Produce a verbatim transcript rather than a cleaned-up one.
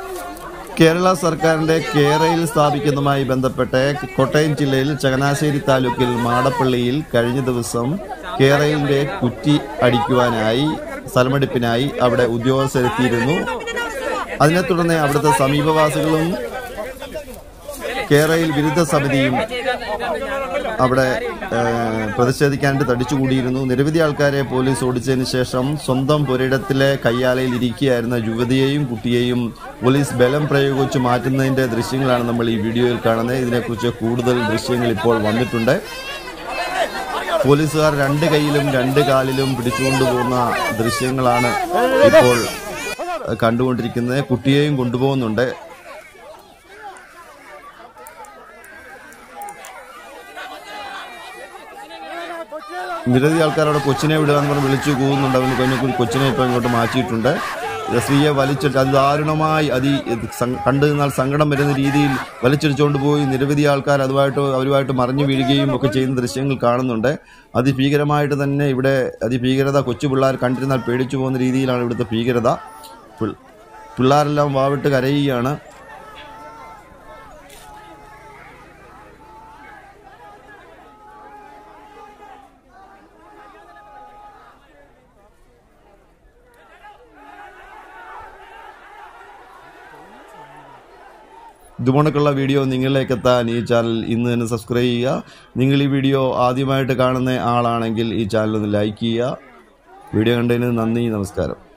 കേരള സർക്കാരിൻ്റെ കേരയിൽ സ്ഥാപിക്കുന്നതുമായി ബന്ധപ്പെട്ട് കോട്ടയം ജില്ലയിൽ ചങ്ങനാശ്ശേരി താലൂക്കിൽ മാടപ്പള്ളിയിൽ കഴിഞ്ഞ ദിവസം കേരളിൻ്റെ കുറ്റി അടിക്കുവാനായി സ്ഥലമെടുപ്പിനായി അവിടെ ഉദ്യോഗസ്ഥരെത്തിയിരുന്നു. അതിനെ തുടർന്ന് അവിടുത്തെ സമീപവാസികളും കേരയിൽ വിരുദ്ധ സമിതിയും അവിടെ പ്രതിഷേധിക്കാനായിട്ട് തടിച്ചുകൂടിയിരുന്നു. നിരവധി ആൾക്കാരെ പോലീസ് ഓടിച്ചതിന് ശേഷം സ്വന്തം പുരയിടത്തിലെ കയ്യാലയിൽ ഇരിക്കുകയായിരുന്ന യുവതിയെയും കുട്ടിയെയും പോലീസ് ബലം പ്രയോഗിച്ച് മാറ്റുന്നതിൻ്റെ ദൃശ്യങ്ങളാണ് നമ്മൾ ഈ വീഡിയോയിൽ കാണുന്നത്. ഇതിനെക്കുറിച്ച് കൂടുതൽ ദൃശ്യങ്ങൾ ഇപ്പോൾ വന്നിട്ടുണ്ട്. പോലീസുകാർ രണ്ട് കൈയിലും രണ്ട് കാലിലും പിടിച്ചുകൊണ്ടുപോകുന്ന ദൃശ്യങ്ങളാണ് ഇപ്പോൾ കണ്ടുകൊണ്ടിരിക്കുന്നത്. കുട്ടിയെയും കൊണ്ടുപോകുന്നുണ്ട്. നിരവധി ആൾക്കാരവിടെ കൊച്ചിനെ വിടുക എന്ന് പറഞ്ഞ് വിളിച്ചു പോകുന്നുണ്ട്. അവന് കഴിഞ്ഞ കൊച്ചിനെ ഇപ്പോൾ ഇങ്ങോട്ട് മാറ്റിയിട്ടുണ്ട്. സ്ത്രീയെ വലിച്ചിട്ട് അത് ദാരുണമായി അതി കണ്ടു നിന്നാൽ സങ്കടം വരുന്ന രീതിയിൽ വലിച്ചിടിച്ചുകൊണ്ട് പോയി നിരവധി ആൾക്കാർ അതുമായിട്ട് അവരുമായിട്ട് മറിഞ്ഞു വീഴുകയും ഒക്കെ ചെയ്യുന്ന ദൃശ്യങ്ങൾ കാണുന്നുണ്ട്. അതിഭീകരമായിട്ട് തന്നെ ഇവിടെ അതിഭീകരത കൊച്ചു പിള്ളേർ കണ്ടിരുന്നാൽ പേടിച്ചു പോകുന്ന രീതിയിലാണ് ഇവിടുത്തെ ഭീകരത. പിള്ളേരെല്ലാം വാവിട്ട് കരയുകയാണ്. ഇതുപോലൊക്കെയുള്ള വീഡിയോ നിങ്ങളിലേക്ക് എത്താൻ ഈ ചാനൽ ഇന്ന് തന്നെ സബ്സ്ക്രൈബ് ചെയ്യുക. നിങ്ങൾ ഈ വീഡിയോ ആദ്യമായിട്ട് കാണുന്ന ആളാണെങ്കിൽ ഈ ചാനൽ ഒന്ന് ലൈക്ക് ചെയ്യുക. വീഡിയോ കണ്ടതിന് നന്ദി, നമസ്കാരം.